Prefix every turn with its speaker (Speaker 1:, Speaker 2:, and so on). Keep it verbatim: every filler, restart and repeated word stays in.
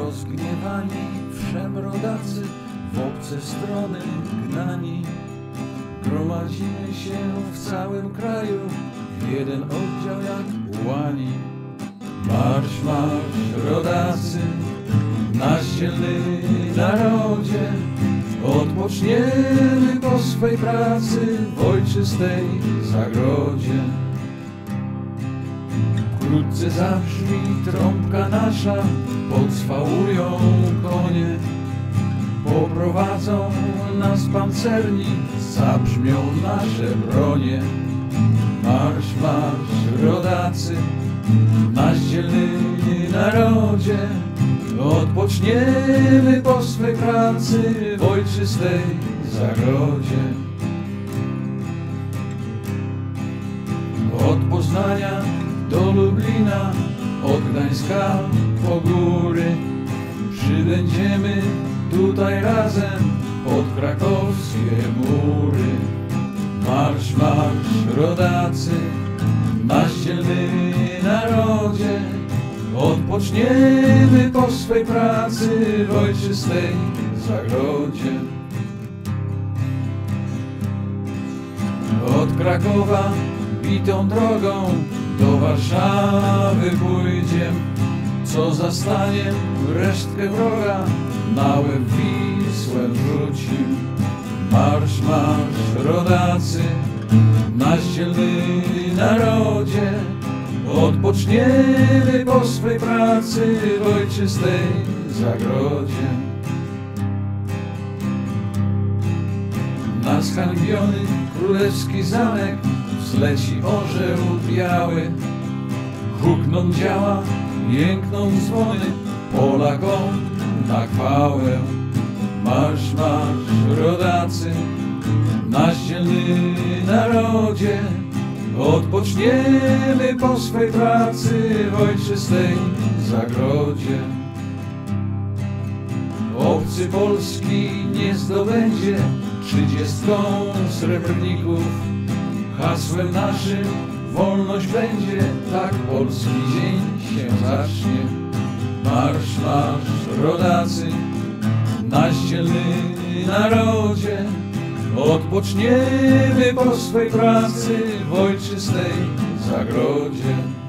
Speaker 1: Rozgniewani wszem rodacy, w obce strony gnani, gromadzimy się w całym kraju, w jeden oddział jak łani. Marsz, marsz, rodacy, nasz dzielny narodzie, odpoczniemy po swej pracy w ojczystej zagrodzie. Wkrótce zabrzmi trąbka nasza, podswałują konie, poprowadzą nas pancerni, zabrzmią nasze bronie. Marsz, marsz, rodacy, nasz dzielny narodzie, odpoczniemy po swej pracy w ojczystej zagrodzie. Od Poznania do Lublina, od Gdańska po góry, przybędziemy tutaj razem pod krakowskie mury. Marsz, marsz, rodacy, nasz dzielny narodzie, odpoczniemy po swej pracy w ojczystej zagrodzie. Od Krakowa bitą drogą do Warszawy pójdziem, co zastaniem resztkę wroga, na łeb Wisłę wrócił. Marsz, marsz, rodacy, nasz dzielny narodzie, odpoczniemy po swej pracy w ojczystej zagrodzie. Na zhańbiony królewski zamek wzleci orzeł biały, hukną działa, jękną dzwony, Polakom na chwałę. Marsz, marsz, rodacy, nasz dzielny narodzie, odpoczniemy po swej pracy w ojczystej zagrodzie. Obcy Polski nie zdobędzie trzydziestką srebrników, hasłem naszym wolność będzie, tak polski dzień się zacznie. Marsz, marsz, rodacy, nasz dzielny narodzie, odpoczniemy po swej pracy w ojczystej zagrodzie.